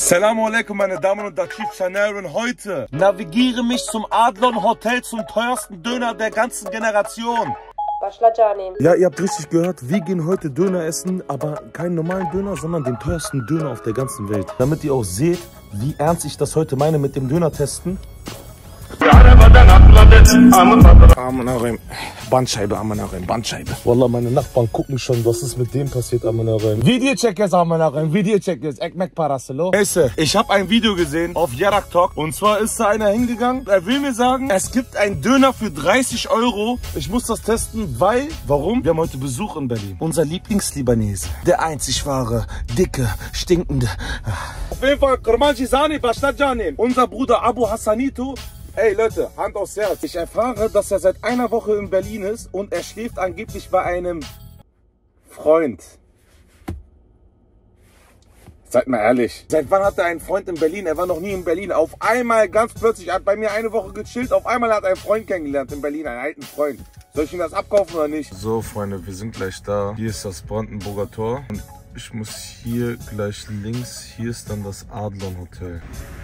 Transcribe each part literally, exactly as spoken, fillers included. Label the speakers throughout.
Speaker 1: Assalamu alaikum, meine Damen und Herren. Heute navigiere mich zum Adlon Hotel, zum teuersten Döner der ganzen Generation. Ja, ihr habt richtig gehört, wir gehen heute Döner essen, aber keinen normalen Döner, sondern den teuersten Döner auf der ganzen Welt. Damit ihr auch seht, wie ernst ich das heute meine mit dem Döner testen. Amanarim, Bandscheibe, Amanarim, Bandscheibe. Wallah, meine Nachbarn gucken schon, was ist mit dem passiert, Amanarim. Videocheck jetzt, Amanarim, Videocheck jetzt, Ekmek Paraselo. Ich habe ein Video gesehen auf Yarak Talk und zwar ist da einer hingegangen, er will mir sagen, es gibt einen Döner für dreißig Euro. Ich muss das testen, weil, warum? Wir haben heute Besuch in Berlin. Unser Lieblingslibanese, der einzig wahre, dicke, stinkende. Auf jeden Fall, Kurmanji Sani, Bastad Janim. Unser Bruder Abu Hassanito. Ey Leute, Hand aufs Herz. Ich erfahre, dass er seit einer Woche in Berlin ist und er schläft angeblich bei einem Freund. Seid mal ehrlich. Seit wann hat er einen Freund in Berlin? Er war noch nie in Berlin. Auf einmal, ganz plötzlich, er hat bei mir eine Woche gechillt. Auf einmal hat er einen Freund kennengelernt in Berlin, einen alten Freund. Soll ich ihm das abkaufen oder nicht? So Freunde, wir sind gleich da. Hier ist das Brandenburger Tor. Und ich muss hier gleich links, hier ist dann das Adlon Hotel.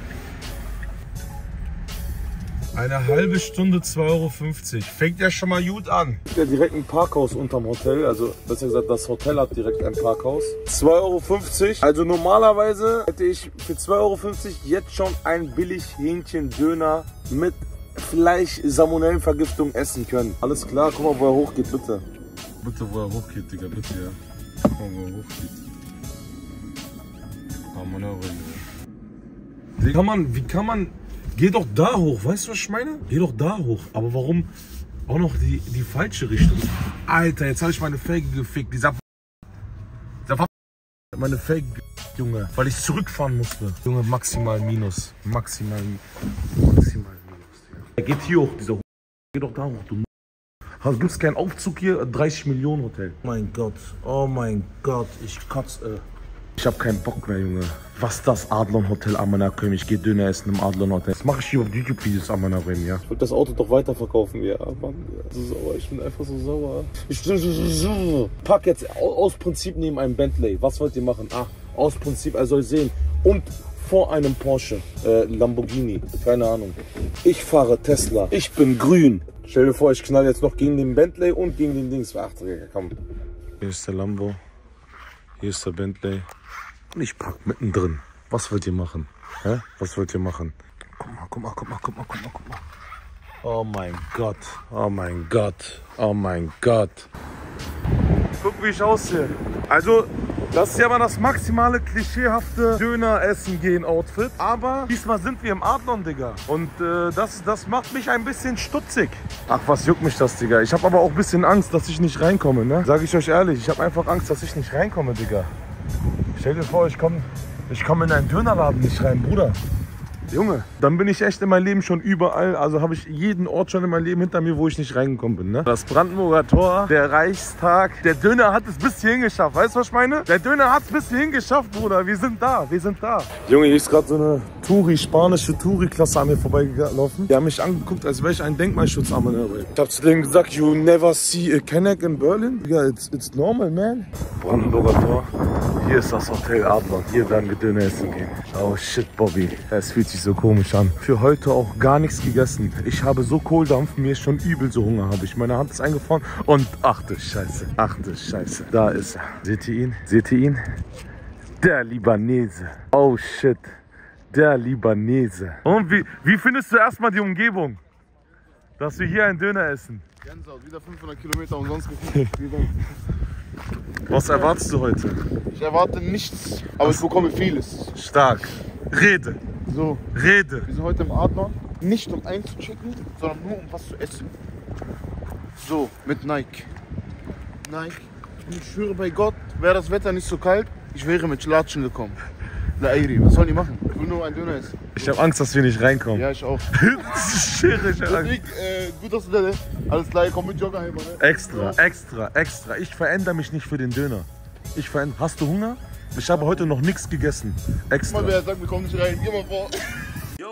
Speaker 1: Eine halbe Stunde, zwei Euro fünfzig. Fängt ja schon mal gut an. Ja, direkt ein Parkhaus unterm Hotel. Also, besser gesagt, das Hotel hat direkt ein Parkhaus. zwei Euro fünfzig. Also, normalerweise hätte ich für zwei Euro fünfzig jetzt schon ein billig Hähnchen-Döner mit Fleisch-Salmonellenvergiftung essen können. Alles klar, guck mal, wo er hochgeht, bitte. Bitte, wo er hochgeht, Digga, bitte, ja. Guck mal, wo er hochgeht. Ah, Mann, wie kann man, wie kann man... Geh doch da hoch, weißt du, was ich meine? Geh doch da hoch. Aber warum auch noch die, die falsche Richtung? Alter, jetzt habe ich meine Felge gefickt. Dieser Dieser meine Felge, Junge. Weil ich zurückfahren musste. Junge, maximal Minus. Maximal, maximal Minus. Er geht hier hoch, dieser Hoch. Geh doch da hoch, du. Gibt es keinen Aufzug hier? dreißig Millionen Hotel. Oh mein Gott, oh mein Gott, ich kotze. Ich hab keinen Bock mehr, Junge. Was das Adlon Hotel Amanarim? Ich geh Döner essen im Adlon Hotel. Das mache ich hier auf YouTube-Videos Amanarim, ja. Ich will das Auto doch weiterverkaufen, ja. Mann, so sauer. Ich bin einfach so sauer. Ich bin so sauer. Pack jetzt aus Prinzip neben einem Bentley. Was wollt ihr machen? Ah, aus Prinzip, er soll sehen. Und vor einem Porsche, äh, Lamborghini. Keine Ahnung. Ich fahre Tesla. Ich bin grün. Stell dir vor, ich knall jetzt noch gegen den Bentley und gegen den Dings. Ach, komm. Hier ist der Lambo. Hier ist der Bentley. Und ich pack mittendrin. Was wollt ihr machen? Hä? Was wollt ihr machen? Guck mal, guck mal, guck mal, guck mal, guck mal, guck mal. Oh mein Gott. Oh mein Gott. Oh mein Gott. Guck, wie ich aussehe. Also, das ist ja mal das maximale klischeehafte Döner-Essen-Gehen-Outfit. Aber diesmal sind wir im Adlon, Digga. Und äh, das, das macht mich ein bisschen stutzig. Ach, was juckt mich das, Digga? Ich habe aber auch ein bisschen Angst, dass ich nicht reinkomme, ne? Sag ich euch ehrlich, ich habe einfach Angst, dass ich nicht reinkomme, Digga. Stell dir vor, ich komme ich komm in einen Dönerladen nicht rein, Bruder. Junge, dann bin ich echt in meinem Leben schon überall. Also habe ich jeden Ort schon in meinem Leben hinter mir, wo ich nicht reingekommen bin, ne? Das Brandenburger Tor, der Reichstag. Der Döner hat es bis hierhin geschafft. Weißt du, was ich meine? Der Döner hat es bis hierhin geschafft, Bruder. Wir sind da, wir sind da. Junge, hier ist gerade so eine Touri, spanische Touri-Klasse an mir vorbeigelaufen. Die haben mich angeguckt, als wäre ich ein Denkmalschutz am Mann. Ich habe zu denen gesagt, you never see a Kenneck in Berlin. Ja, it's, it's normal, man. Brandenburger Tor. Hier ist das Hotel Adlon. Hier werden wir Döner essen gehen. Oh shit, Bobby. Es fühlt sich so komisch an. Für heute auch gar nichts gegessen. Ich habe so Kohldampf, mir ist schon übel so Hunger habe ich. Meine Hand ist eingefroren und ach du Scheiße, ach du Scheiße. Da ist er. Seht ihr ihn? Seht ihr ihn? Der Libanese. Oh shit. Der Libanese. Und wie, wie findest du erstmal die Umgebung? Dass wir hier einen Döner essen? Gänsehaut, wieder fünfhundert Kilometer umsonst gefühlt. Was erwartest du heute?
Speaker 2: Ich erwarte nichts, aber ich bekomme vieles.
Speaker 1: Stark. Rede.
Speaker 2: So.
Speaker 1: Rede.
Speaker 2: Wir sind heute im Adlon. Nicht um einzuchecken, sondern nur um was zu essen. So, mit Nike. Nike. Und ich schwöre bei Gott, wäre das Wetter nicht so kalt, ich wäre mit Latschen gekommen. La Airi, was sollen die machen? Ich will nur einen Döner essen.
Speaker 1: Ich habe Angst, dass wir nicht reinkommen.
Speaker 2: Ja, ich auch.
Speaker 1: Schwierig,
Speaker 2: Deswegen, äh, gut, dass du da bist. Alles klar, komm mit Jogger heim, ne?
Speaker 1: Extra, ja. extra, extra. Ich verändere mich nicht für den Döner. Ich verändere. Hast du Hunger? Ich habe heute noch nichts gegessen. Extra.
Speaker 2: Mal wer sagt, wir kommen nicht rein. Geh mal vor.
Speaker 1: Yo,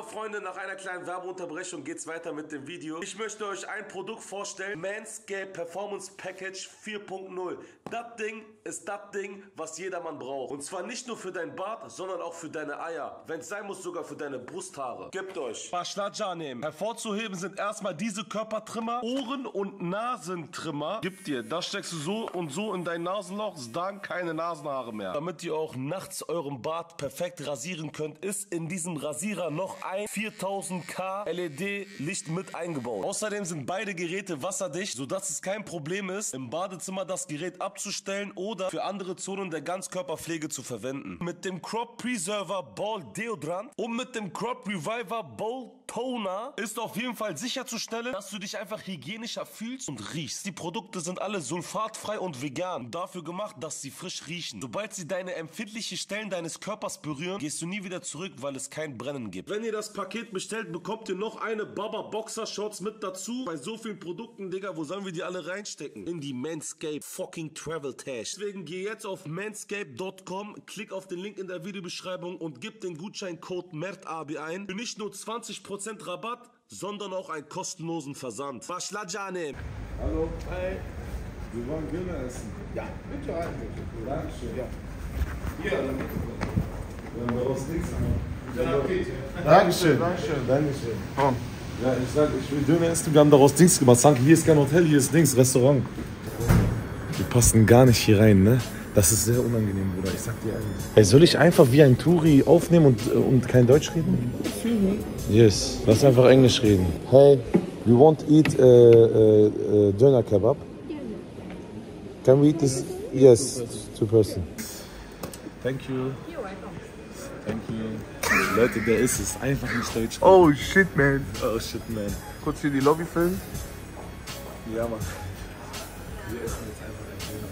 Speaker 3: Freunde, nach einer kleinen Werbeunterbrechung geht's weiter mit dem Video. Ich möchte euch ein Produkt vorstellen. Manscaped Performance Package vier punkt null. Das Ding ist das Ding, was jedermann braucht. Und zwar nicht nur für dein Bart, sondern auch für deine Eier. Wenn es sein muss, sogar für deine Brusthaare. Gebt euch. Baschladja nehmen. Hervorzuheben sind erstmal diese Körpertrimmer. Ohren- und Nasentrimmer. Gib dir. Das steckst du so und so in dein Nasenloch. Dann keine Nasenhaare mehr. Damit ihr auch nachts euren Bart perfekt rasieren könnt, ist in diesem Rasierer noch ein viertausend K L E D-Licht mit eingebaut. Außerdem sind beide Geräte wasserdicht, sodass es kein Problem ist, im Badezimmer das Gerät abzustellen oder für andere Zonen der Ganzkörperpflege zu verwenden. Mit dem Crop Preserver Ball Deodorant und mit dem Crop Reviver Ball Toner ist auf jeden Fall sicherzustellen, dass du dich einfach hygienischer fühlst und riechst. Die Produkte sind alle sulfatfrei und vegan und dafür gemacht, dass sie frisch riechen. Sobald sie deine empfindlichen Stellen deines Körpers berühren, gehst du nie wieder zurück, weil es kein Brennen gibt. Wenn ihr das Paket bestellt, bekommt ihr noch eine Baba Boxer Shorts mit dazu. Bei so vielen Produkten, Digga, wo sollen wir die alle reinstecken? In die Manscaped fucking Travel Tash. Deswegen geh jetzt auf manscaped punkt com, klick auf den Link in der Videobeschreibung und gib den Gutscheincode MERTABI ein. Für nicht nur zwanzig Prozent Rabatt, sondern auch einen kostenlosen Versand. Baschladjane.
Speaker 1: Hallo. Hi. Wir wollen Döner essen.
Speaker 2: Ja, bitte rein. Bitte.
Speaker 1: Dankeschön.
Speaker 2: Ja.
Speaker 1: Hier, dann wir haben daraus nichts
Speaker 2: Dankeschön.
Speaker 1: Dankeschön.
Speaker 2: Dankeschön.
Speaker 1: Dankeschön.
Speaker 2: Komm.
Speaker 1: Ja, ich sag, ich will Döner essen. Wir haben daraus Dings gemacht. Sag, hier ist kein Hotel, hier ist Dings, Restaurant. Wir passen gar nicht hier rein, ne? Das ist sehr unangenehm, Bruder. Ich sag dir ehrlich. Ey, soll ich einfach wie ein Touri aufnehmen und, und kein Deutsch reden? Yes. Lass einfach Englisch reden. Hey, we want to eat uh, uh, uh, Döner Kebab. Can we eat this? Yes, two person. Thank you.
Speaker 4: You're welcome.
Speaker 1: Thank you. Leute, der ist es. Einfach nicht Deutsch reden.
Speaker 2: Oh shit, man.
Speaker 1: Oh shit, man.
Speaker 2: Kurz hier die Lobby filmen.
Speaker 1: Ja, Mann. Wir essen jetzt einfach ein Döner.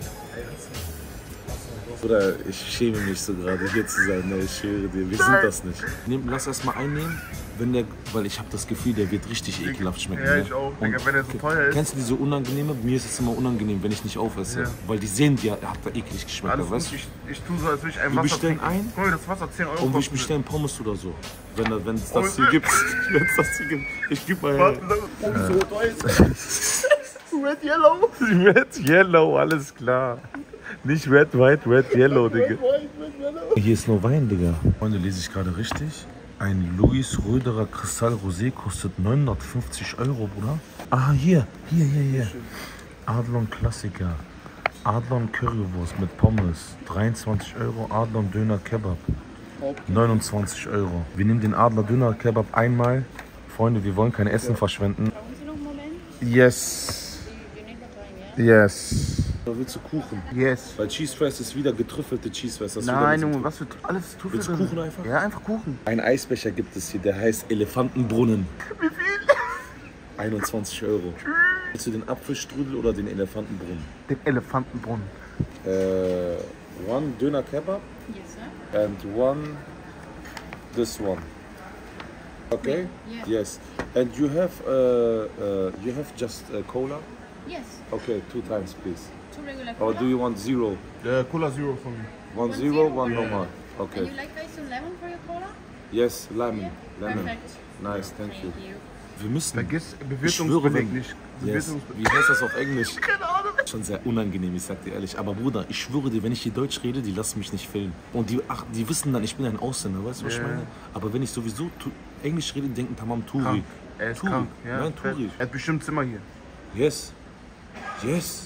Speaker 1: Bruder, ich schäme mich so gerade hier zu sein, ne? Ich schwöre dir, wir sind das nicht. Nehm, lass erst mal einnehmen, wenn der, weil ich habe das Gefühl, der wird richtig ekelhaft schmecken.
Speaker 2: Ja,
Speaker 1: ne?
Speaker 2: ich auch.
Speaker 1: Und
Speaker 2: Digga, wenn er so teuer ist.
Speaker 1: Kennst du diese unangenehme? Mir ist es immer unangenehm, wenn ich nicht aufesse.
Speaker 2: Ja.
Speaker 1: Weil die sehen, die hat da eklig geschmeckt.
Speaker 2: Alles
Speaker 1: Weißt
Speaker 2: gut,
Speaker 1: du?
Speaker 2: ich, ich tue so, als würde ich ein
Speaker 1: Wir
Speaker 2: Wasser
Speaker 1: bestellen
Speaker 2: trinken.
Speaker 1: ein.
Speaker 2: Guck mal, das Wasser zehn Euro
Speaker 1: Und wir
Speaker 2: kostet.
Speaker 1: bestellen Pommes oder so. Wenn es wenn
Speaker 2: Oh,
Speaker 1: das hier gibt. Wenn es das hier gibt. Ich gebe mal.
Speaker 2: Warte, sag mal, rot-weiß. Red, yellow.
Speaker 1: Red, yellow, alles klar. Nicht red, white, red, yellow, Digga.
Speaker 2: Red, white, red, yellow.
Speaker 1: Hier ist nur Wein, Digga. Freunde, lese ich gerade richtig? Ein Louis Röderer Kristall Rosé kostet neunhundertfünfzig Euro, Bruder. Ah, hier, hier, hier, hier. Adlon Klassiker. Adlon Currywurst mit Pommes. dreiundzwanzig Euro. Adlon Döner Kebab. neunundzwanzig Euro. Wir nehmen den Adler Döner Kebab einmal. Freunde, wir wollen kein Essen verschwenden.
Speaker 4: Brauchen Sie noch einen Moment?
Speaker 2: Yes.
Speaker 4: Wir nehmen noch rein, ja?
Speaker 2: Yes.
Speaker 1: Oder willst du Kuchen?
Speaker 2: Yes.
Speaker 1: Weil Cheese Fries ist wieder getrüffelte Cheese Fries. Das ist
Speaker 2: Nein,
Speaker 1: wieder
Speaker 2: Junge, was für alles Tuffel
Speaker 1: Willst du
Speaker 2: drin.
Speaker 1: Kuchen einfach?
Speaker 2: Ja, einfach Kuchen.
Speaker 1: Ein Eisbecher gibt es hier, der heißt Elefantenbrunnen.
Speaker 2: Wie viel?
Speaker 1: einundzwanzig Euro. Willst du den Apfelstrudel oder den Elefantenbrunnen?
Speaker 2: Den Elefantenbrunnen.
Speaker 1: Uh, one Döner Kebab
Speaker 4: Yes, sir.
Speaker 1: and one this one. Okay?
Speaker 4: Yeah.
Speaker 1: Yes. And you have uh, uh, you have just uh, cola?
Speaker 4: Yes.
Speaker 1: Okay, two times please.
Speaker 4: Two regular
Speaker 1: Or
Speaker 4: cola.
Speaker 1: do you want zero?
Speaker 2: Der Cola Zero von mir.
Speaker 1: One
Speaker 4: One
Speaker 1: zero,
Speaker 4: zero,
Speaker 1: one
Speaker 4: one
Speaker 1: normal.
Speaker 4: And
Speaker 1: Okay.
Speaker 4: you like ice and lemon for your cola?
Speaker 1: Yes, lemon.
Speaker 4: Yeah.
Speaker 1: Lemon.
Speaker 4: Perfect.
Speaker 1: Nice, thank you.
Speaker 4: Thank you.
Speaker 1: Wir müssen.
Speaker 2: Vergiss
Speaker 1: Ich schwöre,
Speaker 2: Bewirtungsbeleg
Speaker 1: wenn-
Speaker 2: nicht.
Speaker 1: Yes.
Speaker 2: Bewirtungsbeleg.
Speaker 1: Wie heißt das auf Englisch?
Speaker 2: Keine Ahnung.
Speaker 1: Schon sehr unangenehm, ich sag dir ehrlich. Aber Bruder, ich schwöre dir, wenn ich hier Deutsch rede, die lassen mich nicht filmen. Und die, ach, die wissen dann, ich bin ein Ausländer, weißt du, was
Speaker 2: Ja.
Speaker 1: ich meine? Aber wenn ich sowieso tu, Englisch rede, denken Tamam Turi.
Speaker 2: Krank. Er ist
Speaker 1: Turi.
Speaker 2: krank. Ja,
Speaker 1: Nein, Turi.
Speaker 2: Er hat bestimmt Zimmer hier.
Speaker 1: Yes. Yes.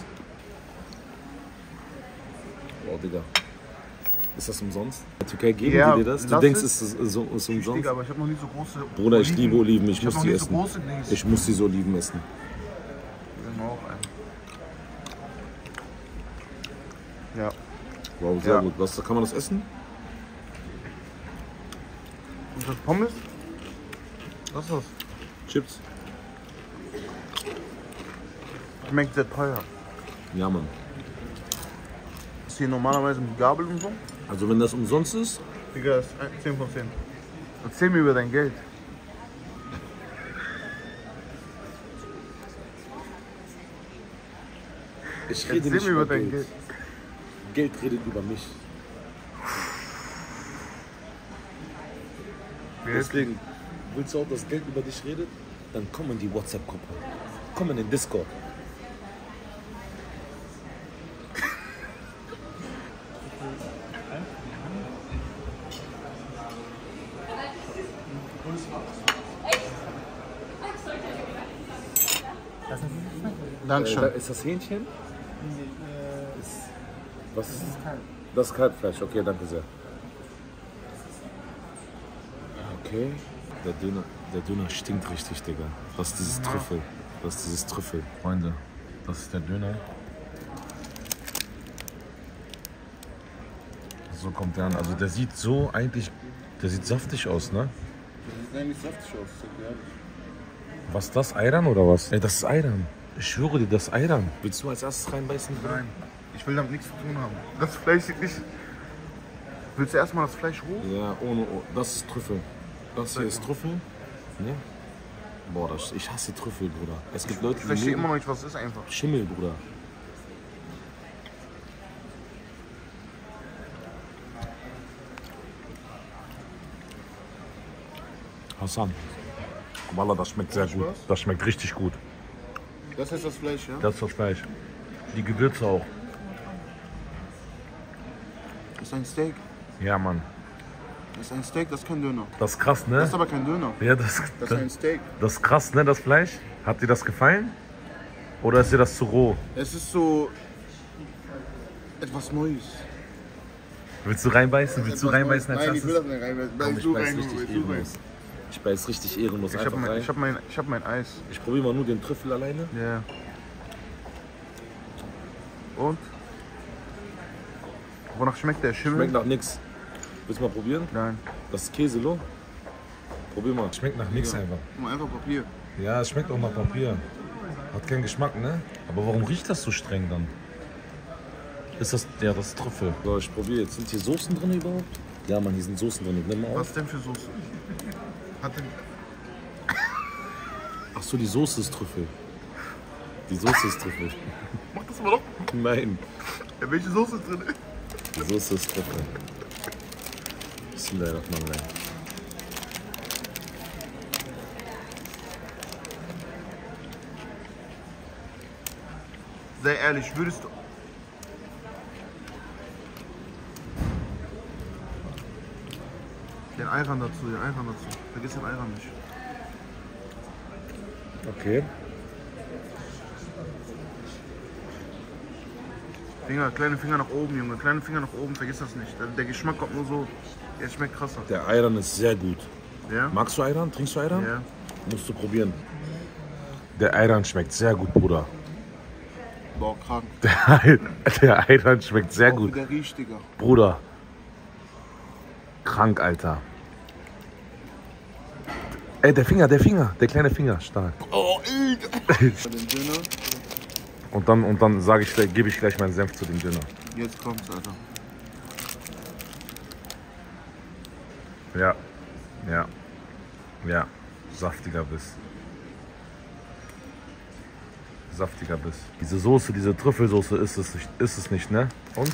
Speaker 1: Oh, Digga. Ist das umsonst? In der Türkei geben
Speaker 2: Ja,
Speaker 1: die dir das? Du
Speaker 2: lass
Speaker 1: denkst,
Speaker 2: es.
Speaker 1: es ist, so, ist umsonst?
Speaker 2: Digga, aber ich habe noch nie so große.
Speaker 1: Bruder, ich liebe Oliven, ich,
Speaker 2: Ich
Speaker 1: muss
Speaker 2: hab noch
Speaker 1: die
Speaker 2: nie so
Speaker 1: essen.
Speaker 2: große Dings.
Speaker 1: Ich muss die Oliven essen.
Speaker 2: Wir haben auch einen. Ja.
Speaker 1: Wow, sehr
Speaker 2: Ja.
Speaker 1: gut. Was, kann man das essen?
Speaker 2: Und das Pommes? Was ist das?
Speaker 1: Chips?
Speaker 2: Schmeckt sehr teuer.
Speaker 1: Ja, Mann.
Speaker 2: Ist hier normalerweise mit Gabel und so?
Speaker 1: Also wenn das umsonst ist,
Speaker 2: Digga, das ist zehn von zehn. Erzähl mir über dein Geld.
Speaker 1: ich rede
Speaker 2: Erzähl
Speaker 1: nicht
Speaker 2: mir
Speaker 1: über
Speaker 2: über dein
Speaker 1: Geld.
Speaker 2: Geld.
Speaker 1: Geld redet über mich.
Speaker 2: Geld.
Speaker 1: Deswegen,
Speaker 3: Willst du auch, dass Geld über dich redet? Dann komm in die WhatsApp-Gruppe. Komm in den Discord.
Speaker 2: Dankeschön.
Speaker 3: Äh, ist das Hähnchen? Ist, was ist das? Das ist Kalbfleisch. Okay, danke sehr. Okay. Der Döner, der Döner stinkt richtig, Digga. Das ist dieses Trüffel. Das ist dieses Trüffel. Freunde, das ist der Döner. So kommt der an. Also der sieht so eigentlich, der sieht saftig aus, ne?
Speaker 2: Das sieht eigentlich saftig aus, ja.
Speaker 3: Was ist das? Ayran oder was? Ey, das ist Ayran. Ich schwöre dir, das ist Ayran. Willst du als erstes reinbeißen?
Speaker 2: Nein, ich will damit nichts zu tun haben. Das Fleisch sieht nicht... Willst du erstmal das Fleisch hoch?
Speaker 3: Ja, ohne, oh, das ist Trüffel. Das hier ist Trüffel. Ne? Boah, das, ich hasse Trüffel, Bruder. Es gibt Leute,
Speaker 2: Ich
Speaker 3: die
Speaker 2: verstehe
Speaker 3: mögen
Speaker 2: immer noch nicht, was es ist einfach.
Speaker 3: Schimmel, Bruder. Hassan. Wallah, das schmeckt sehr gut. Das schmeckt richtig gut.
Speaker 2: Das ist das Fleisch, ja?
Speaker 3: Das ist das Fleisch. Die Gewürze auch.
Speaker 2: Das ist ein Steak.
Speaker 3: Ja, Mann.
Speaker 2: Das ist ein Steak, das ist kein Döner.
Speaker 3: Das ist krass, ne?
Speaker 2: Das ist aber kein Döner.
Speaker 3: Ja, das,
Speaker 2: Das ist ein Steak.
Speaker 3: das ist krass, ne, das Fleisch? Hat dir das gefallen? Oder ist dir das zu roh?
Speaker 2: Es ist so... etwas Neues.
Speaker 3: Willst du reinbeißen? Willst du
Speaker 2: Etwas
Speaker 3: reinbeißen
Speaker 2: Neues.
Speaker 3: als
Speaker 2: Nein, ich will
Speaker 3: erstes?
Speaker 2: das nicht reinbeißen.
Speaker 3: Komm,
Speaker 2: Beiß
Speaker 3: ich
Speaker 2: du
Speaker 3: beiß
Speaker 2: rein,
Speaker 3: richtig
Speaker 2: beiß du rein.
Speaker 3: ehrenlos. Ich beiß richtig ehrenlos
Speaker 2: Ich hab,
Speaker 3: einfach
Speaker 2: mein,
Speaker 3: rein.
Speaker 2: ich, hab mein, ich hab mein Eis.
Speaker 3: Ich probiere mal nur den Trüffel alleine.
Speaker 2: Ja. Und? Wonach schmeckt der Schimmel?
Speaker 3: Schmeckt nach nix. Willst du mal probieren?
Speaker 2: Nein.
Speaker 3: Das ist Käselo. Probier mal. Schmeckt nach nix einfach.
Speaker 2: Guck mal, einfach Papier.
Speaker 3: Ja, es schmeckt auch nach Papier. Hat keinen Geschmack, ne? Aber warum riecht das so streng dann? Ist das... Ja, das ist Trüffel. So, ich probiere jetzt. Sind hier Soßen drin überhaupt? Ja, Mann, hier sind Soßen drin. Nimm mal auf.
Speaker 2: Was denn für Soße? Hat denn...
Speaker 3: Ach so, die Soße ist Trüffel. Die Soße ist Trüffel.
Speaker 2: Mach das mal doch.
Speaker 3: Nein.
Speaker 2: Ja, welche Soße ist drin?
Speaker 3: Die Soße ist Trüffel. Bismillahirrahmanirrahim.
Speaker 2: Sei ehrlich, würdest du... Den Ayran dazu, den Ayran dazu. Vergiss den Ayran nicht.
Speaker 3: Okay.
Speaker 2: Finger, kleine Finger nach oben, Junge. Kleine Finger nach oben, vergiss das nicht. Der Geschmack kommt nur so... Er schmeckt krasser.
Speaker 3: Der Ayran ist sehr gut.
Speaker 2: Ja?
Speaker 3: Magst du Ayran? Trinkst du Ayran?
Speaker 2: Ja.
Speaker 3: Musst du probieren. Der Ayran schmeckt sehr gut, Bruder.
Speaker 2: Boah, krank.
Speaker 3: Der, der Ayran schmeckt sehr
Speaker 2: Auch
Speaker 3: gut.
Speaker 2: wie der riecht, Digga.
Speaker 3: Bruder. Krank, Alter. Ey, der Finger, der Finger, der kleine Finger, stark.
Speaker 2: Oh, ey. Den Döner.
Speaker 3: Und dann, und dann sage ich, gebe ich gleich meinen Senf zu dem Döner.
Speaker 2: Jetzt kommt's, Alter.
Speaker 3: Ja, ja, ja, saftiger Biss. Saftiger Biss. Diese Soße, diese Trüffelsoße ist es nicht, ist es nicht, ne? Und?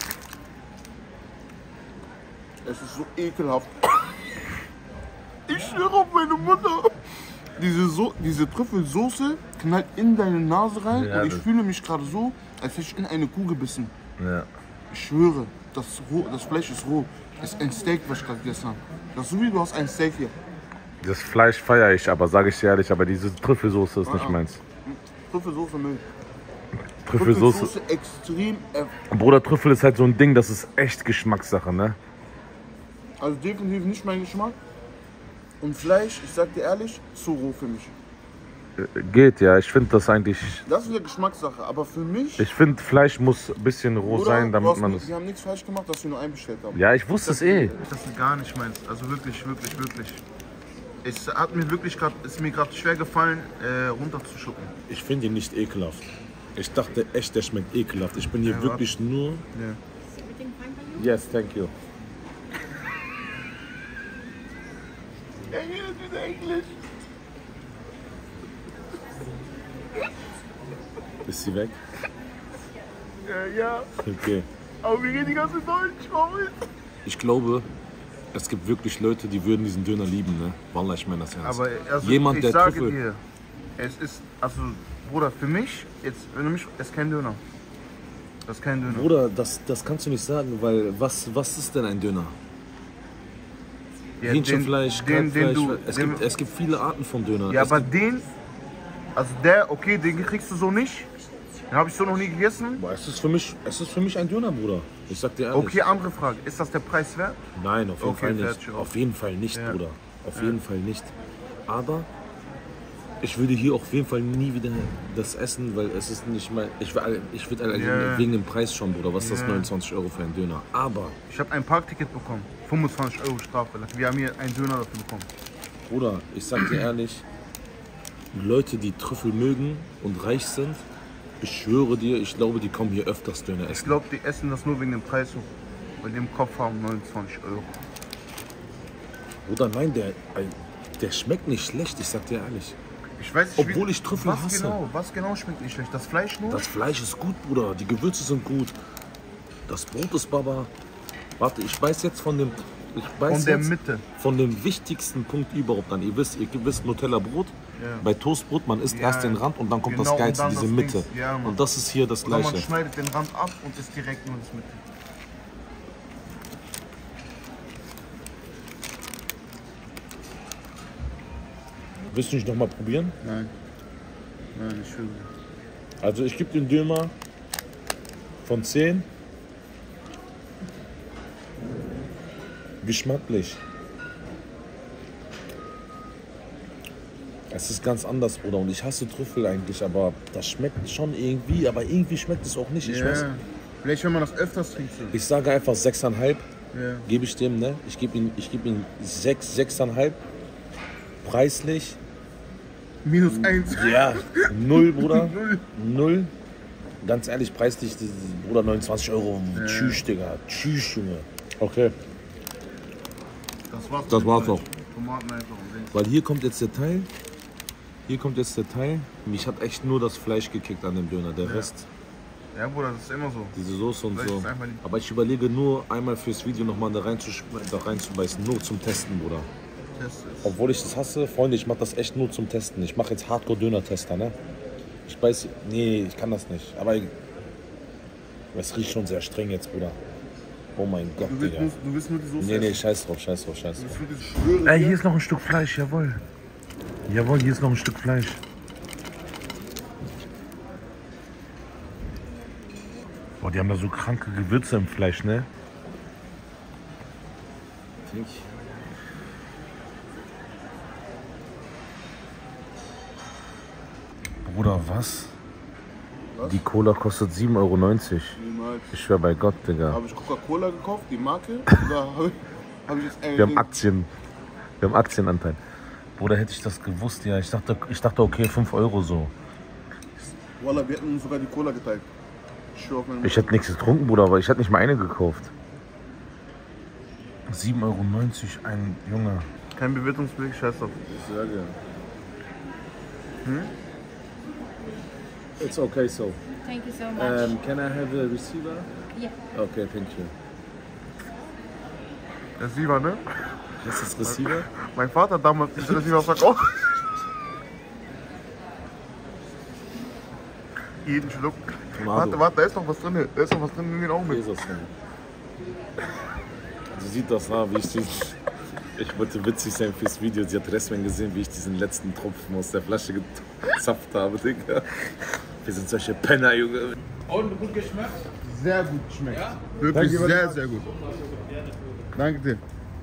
Speaker 2: Es ist so ekelhaft. Ich schwöre auf meine Mutter. Diese, so diese Trüffelsoße knallt in deine Nase rein
Speaker 3: Ja,
Speaker 2: und ich
Speaker 3: das-
Speaker 2: fühle mich gerade so, als hätte ich in eine Kuh gebissen.
Speaker 3: Ja.
Speaker 2: Ich schwöre, das, ist roh, das Fleisch ist roh. Das ist ein Steak, was ich gerade gegessen habe. Das ist so wie du hast ein Steak hier.
Speaker 3: Das Fleisch feiere ich, aber sage ich dir ehrlich, aber diese Trüffelsoße ist nicht
Speaker 2: Ah, ah.
Speaker 3: meins.
Speaker 2: Trüffelsoße Müll.
Speaker 3: Trüffelsoße.
Speaker 2: Trüffelsoße extrem. Äh,
Speaker 3: Bruder, Trüffel ist halt so ein Ding, das ist echt Geschmackssache, ne?
Speaker 2: also definitiv nicht mein Geschmack. Und Fleisch, ich sag dir ehrlich, zu roh für mich.
Speaker 3: Äh, Geht, ja. Ich finde das eigentlich.
Speaker 2: Das ist eine Geschmackssache, aber für mich.
Speaker 3: Ich finde, Fleisch muss ein bisschen roh
Speaker 2: Bruder,
Speaker 3: sein,
Speaker 2: du
Speaker 3: damit
Speaker 2: hast
Speaker 3: man
Speaker 2: nicht-
Speaker 3: es.
Speaker 2: Wir haben nichts falsch gemacht, dass wir nur einbestellt haben.
Speaker 3: Ja, ich wusste es eh.
Speaker 2: Das ist gar nicht meins. Also wirklich, wirklich, wirklich. Es hat mir wirklich gerade, ist mir gerade schwer gefallen, äh, runterzuschlucken.
Speaker 3: Ich finde ihn nicht ekelhaft. Ich dachte echt, der schmeckt ekelhaft. Ich bin hier
Speaker 2: Ja,
Speaker 3: wirklich nur.
Speaker 2: Ja.
Speaker 4: Everything fine for you?
Speaker 3: Yes, thank you.
Speaker 2: Er redet wieder Englisch.
Speaker 3: Ist sie weg?
Speaker 2: Ja, ja.
Speaker 3: Okay.
Speaker 2: Aber wir reden die ganze Deutsch, warum ist?
Speaker 3: Ich glaube,
Speaker 1: es gibt wirklich Leute, die würden diesen Döner lieben, ne? Wallah, ich meine das ernst.
Speaker 2: Aber also
Speaker 1: Jemand,
Speaker 2: ich
Speaker 1: der
Speaker 2: sage
Speaker 1: Trüffel...
Speaker 2: dir, es ist, also Bruder, für mich, jetzt, wenn du mich, es ist kein Döner. Das ist kein Döner.
Speaker 1: Bruder, das, das kannst du nicht sagen, weil was, was ist denn ein Döner?
Speaker 2: Ja,
Speaker 1: Hähnchenfleisch,
Speaker 2: den, den,
Speaker 1: Kalbfleisch,
Speaker 2: den du,
Speaker 1: es,
Speaker 2: den,
Speaker 1: gibt, es gibt viele Arten von Döner.
Speaker 2: Ja,
Speaker 1: es
Speaker 2: aber
Speaker 1: gibt,
Speaker 2: den, also der, okay, den kriegst du so nicht. Den habe ich so noch nie gegessen.
Speaker 1: boah, es, ist für mich, es ist für mich ein Döner, Bruder. Ich sag dir ehrlich.
Speaker 2: Okay, andere Frage. Ist das der Preis wert?
Speaker 1: Nein, auf jeden
Speaker 2: Okay,
Speaker 1: Fall nicht.
Speaker 2: fertig, okay.
Speaker 1: Auf jeden Fall nicht,
Speaker 2: Ja.
Speaker 1: Bruder. Auf jeden Fall nicht. Aber ich würde hier auf jeden Fall nie wieder das essen, weil es ist nicht mein... Ich, will- ich würde allein
Speaker 2: Ja.
Speaker 1: wegen dem Preis schon, Bruder. Was ist das,
Speaker 2: Ja.
Speaker 1: neunundzwanzig Euro für einen Döner? Aber,
Speaker 2: Ich habe ein Parkticket bekommen. fünfundzwanzig Euro Strafe. Wir haben hier einen Döner dafür bekommen.
Speaker 1: Bruder, ich sag dir ehrlich, Leute, die Trüffel mögen und reich sind, ich schwöre dir, ich glaube, die kommen hier öfters Döner
Speaker 2: Ich
Speaker 1: essen.
Speaker 2: glaube, die essen das nur wegen dem Preis hoch. Weil die im Kopf haben neunundzwanzig Euro.
Speaker 1: Bruder, nein, der, der schmeckt nicht schlecht, ich sag dir ehrlich.
Speaker 2: Ich weiß nicht,
Speaker 1: Obwohl
Speaker 2: wie-
Speaker 1: ich Trüffel
Speaker 2: was
Speaker 1: hasse.
Speaker 2: Genau, was genau schmeckt nicht schlecht? Das Fleisch nur?
Speaker 1: Das Fleisch ist gut, Bruder. Die Gewürze sind gut. Das Brot ist Baba. Warte, ich weiß jetzt von dem... Ich weiß
Speaker 2: Von der
Speaker 1: jetzt
Speaker 2: Mitte.
Speaker 1: von dem wichtigsten Punkt überhaupt an. Ihr wisst, ihr wisst Nutella-Brot.
Speaker 2: Ja.
Speaker 1: Bei Toastbrot, man isst
Speaker 2: Ja,
Speaker 1: erst den Rand und dann kommt
Speaker 2: genau,
Speaker 1: das
Speaker 2: und
Speaker 1: Geilste,
Speaker 2: dann
Speaker 1: diese
Speaker 2: das
Speaker 1: Mitte.
Speaker 2: Dings. Ja, Mann.
Speaker 1: Und das ist hier das
Speaker 2: Oder man
Speaker 1: Gleiche.
Speaker 2: schneidet den Rand ab und isst direkt nur das Mitte.
Speaker 1: Willst du nicht nochmal probieren?
Speaker 2: Nein. Nein, ich will.
Speaker 1: Also ich gebe den Döner von zehn. Geschmacklich. Es ist ganz anders, Bruder. Und ich hasse Trüffel eigentlich, aber das schmeckt schon irgendwie, aber irgendwie schmeckt es auch nicht. Ich weiß.
Speaker 2: Ja. Vielleicht, wenn man das öfters trinkt. So.
Speaker 1: Ich sage einfach sechseinhalb,
Speaker 2: Ja.
Speaker 1: gebe ich dem, ne? Ich gebe ihm, ich gebe ihm sechs, sechseinhalb. Preislich.
Speaker 2: Minus eins.
Speaker 1: Ja, null, Bruder.
Speaker 2: Null.
Speaker 1: Null. Ganz ehrlich, preislich, das- Bruder, neunundzwanzig Euro. Tschüss, Digga. Tschüss, Junge. Okay.
Speaker 2: Das war's.
Speaker 1: Das war's doch.
Speaker 2: Tomaten einfach und Dings.
Speaker 1: Weil hier kommt jetzt der Teil. Hier kommt jetzt der Teil. Mich hat echt nur das Fleisch gekickt an dem Döner. Der Rest,
Speaker 2: Ja, Bruder, das ist immer so.
Speaker 1: diese Soße und
Speaker 2: Fleisch
Speaker 1: so.
Speaker 2: ist einfach nicht-
Speaker 1: Aber ich überlege nur einmal fürs Video nochmal da, reinzusch- da reinzubeißen. Nur zum Testen, Bruder.
Speaker 2: Das ist.
Speaker 1: Obwohl ich das hasse, Freunde, ich mache das echt nur zum Testen. Ich mache jetzt Hardcore-Döner-Tester, ne? Ich weiß, nee, ich kann das nicht. Aber es riecht schon sehr streng jetzt, Bruder. Oh mein Gott,
Speaker 2: Du willst,
Speaker 1: Digga.
Speaker 2: nur, du willst nur die Soße
Speaker 1: Nee, nee,
Speaker 2: essen.
Speaker 1: scheiß drauf, scheiß drauf, scheiß
Speaker 2: Du
Speaker 1: drauf.
Speaker 2: willst nur die- Ich schwöre
Speaker 5: Ey,
Speaker 2: dir.
Speaker 5: hier ist noch ein Stück Fleisch, jawohl. Jawohl, hier ist noch ein Stück Fleisch. Boah, die haben da so kranke Gewürze im Fleisch, ne? Bruder, was? Die Cola kostet sieben Euro neunzig.
Speaker 2: Niemals.
Speaker 5: Ich schwör bei Gott, Digga.
Speaker 2: Habe ich Coca-Cola gekauft, die Marke? Oder habe ich, hab ich jetzt ein
Speaker 5: Wir haben Aktien. Wir haben Aktienanteil. Bruder, hätte ich das gewusst, ja. Ich dachte, ich dachte okay, fünf Euro so.
Speaker 2: Wallah, wir hätten uns sogar die Cola geteilt. Ich schwöre auf meine
Speaker 5: Ich hätte nichts getrunken, Bruder, aber ich hätte nicht mal eine gekauft. sieben Euro neunzig, ein Junge.
Speaker 2: Kein Bewertungsblick, scheiß drauf.
Speaker 1: Ich sage. Hm? It's okay so.
Speaker 4: Thank you so much.
Speaker 1: Um, can I have a receiver?
Speaker 4: Yeah.
Speaker 1: Okay, thank you.
Speaker 2: Der Sieber, ne?
Speaker 1: Das ist Receiver?
Speaker 2: Mein Vater damals ist der Sieber verkauft. Jeden Schluck.
Speaker 1: Tomado.
Speaker 2: Warte, warte, da ist noch was drin. Da ist noch was drin, nimm den auch mit.
Speaker 1: Jesus, Mann. Sie sieht das, ha, wie ich diesen, ich wollte witzig sein fürs Video. Sie hat Restmen gesehen, wie ich diesen letzten Tropfen aus der Flasche gezapft habe, Digga. Wir sind solche Penner, Junge.
Speaker 2: Und gut geschmeckt? Sehr gut geschmeckt. Ja? Wirklich sehr, sehr gut. Danke dir.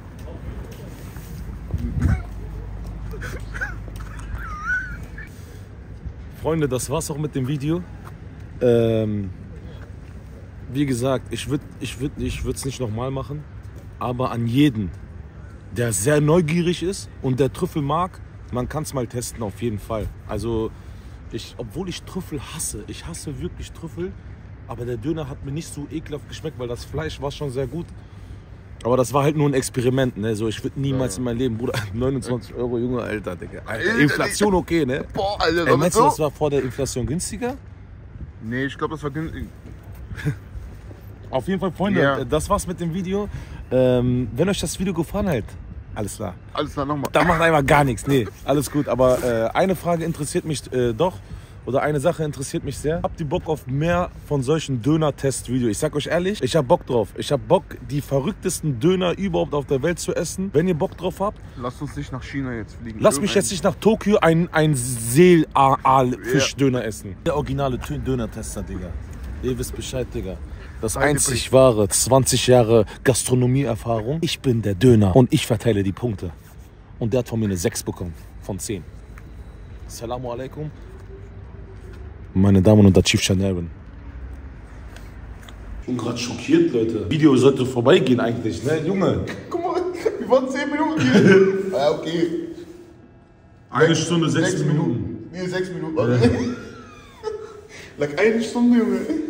Speaker 1: Freunde, das war's auch mit dem Video. Ähm, wie gesagt, ich würde ich würd, ich es nicht nochmal machen, aber an jeden, der sehr neugierig ist und der Trüffel mag, man kann es mal testen auf jeden Fall. Also, ich, obwohl ich Trüffel hasse, ich hasse wirklich Trüffel, aber der Döner hat mir nicht so ekelhaft geschmeckt, weil das Fleisch war schon sehr gut. Aber das war halt nur ein Experiment, ne? So, ich würde niemals in meinem Leben, Bruder, neunundzwanzig Euro, Junge, Alter, Digga. Alter, Inflation okay, ne?
Speaker 2: Boah, Alter,
Speaker 1: Ey, meinst du,
Speaker 2: so?
Speaker 1: das war vor der Inflation günstiger?
Speaker 2: Nee, ich glaube, das war günstig.
Speaker 5: Auf jeden Fall, Freunde,
Speaker 2: Ja.
Speaker 5: das war's mit dem Video. Ähm, wenn euch das Video gefallen hat, alles klar.
Speaker 2: Alles klar, nochmal.
Speaker 5: Da macht einfach gar nichts. Nee, alles gut. Aber äh, eine Frage interessiert mich äh, doch. Oder eine Sache interessiert mich sehr. Habt ihr Bock auf mehr von solchen Döner-Test-Videos? Ich sag euch ehrlich, ich hab Bock drauf. Ich hab Bock, die verrücktesten Döner überhaupt auf der Welt zu essen. Wenn ihr Bock drauf habt,
Speaker 2: Lass uns nicht nach China jetzt fliegen.
Speaker 5: lasst mich jetzt nicht nach Tokio ein, ein Seel-Fischdöner essen. Der originale Tö- Döner-Tester, Digga. Ihr wisst Bescheid, Digga. Das einzig wahre, zwanzig Jahre Gastronomieerfahrung. Ich bin der Döner und ich verteile die Punkte. Und der hat von mir eine sechs bekommen, von zehn. Assalamu alaikum. Meine Damen und der Chief Chanelin. Ich bin gerade schockiert, Leute. Video sollte vorbeigehen eigentlich, ne, Junge?
Speaker 2: Guck mal, wir waren zehn Minuten hier. Ja, okay.
Speaker 1: Eine Stunde, sechs,
Speaker 2: Sechs
Speaker 1: Minuten.
Speaker 2: Minuten. Nee, sechs Minuten. Lag eine Stunde, Junge.